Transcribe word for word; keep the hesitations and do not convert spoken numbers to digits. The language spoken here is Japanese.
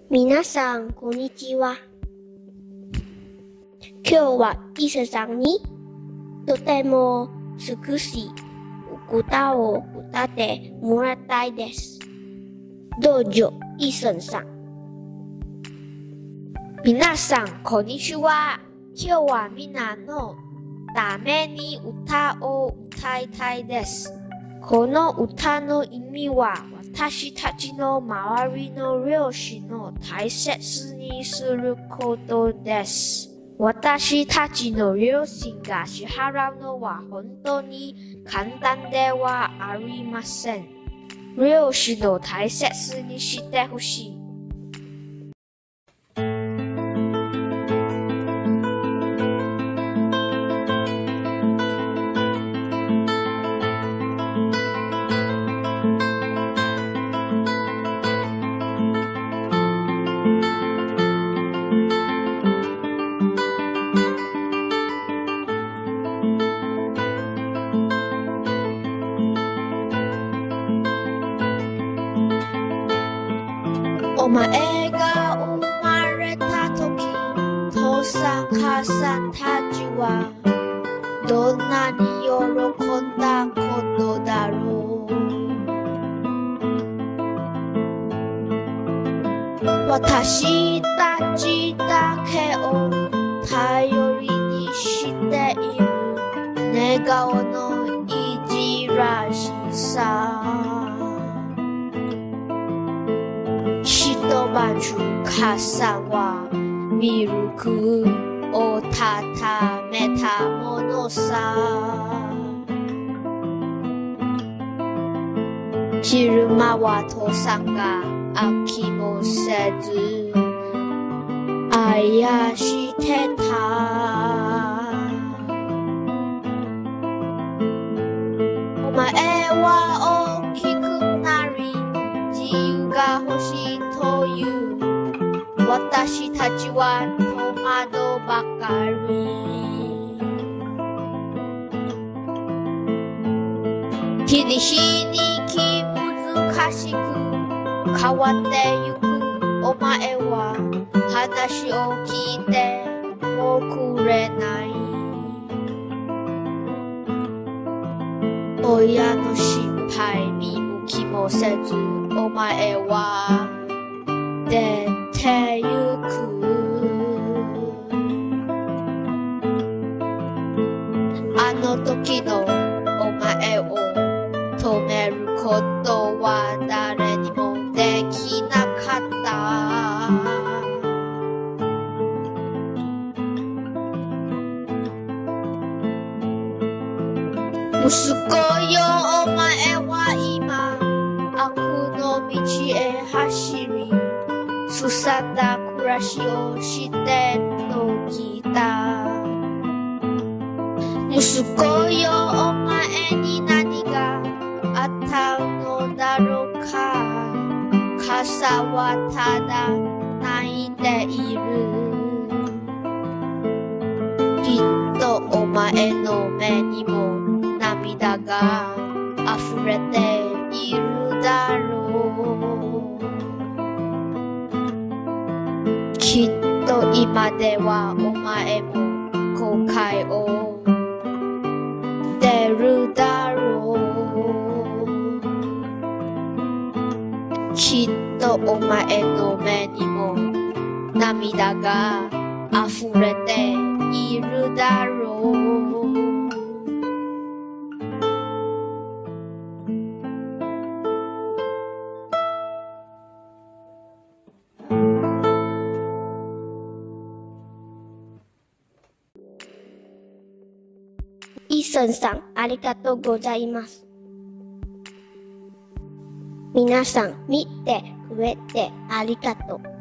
皆さん、こんにちは。今日は伊勢さんにとても美しい歌を歌ってもらいたいです。どうぞ、伊勢さん。皆さん、こんにちは。今日はみんなのために歌を歌いたいです。この歌の意味は、私たちの周りの両親を大切にすることです。私たちの両親が支払うのは本当に簡単ではありません。両親を大切にしてほしい。お前が生まれた時、父さん母さんたちはどんなに喜んだことだろう。私たちだけを頼りにしている寝顔のいじらしさ。一晩中母さんはミルクをたためたものさ。昼間は父さんが飽きもせずあやしてた。お前は大きくなり自由が欲しいという私たちは戸惑ばかり。日に日に気難しく変わってゆくお前は話を聞いてもくれない。親の心配見向きもせずお前は出てゆく。あの時のお前を止めることは誰にもできなかった。息子よ、お前は今悪の道へ走りすさんだ暮らしをしてのきた。息子よ、お前に何があったのだろうか。傘はただ泣いている。きっとお前の目にも涙が溢れているだろう。きっと今ではお前も後悔を出るだろう。きっとお前の目にも涙が溢れているだろう。イーソンさん、ありがとうございます。皆さん、見てくれてありがとう。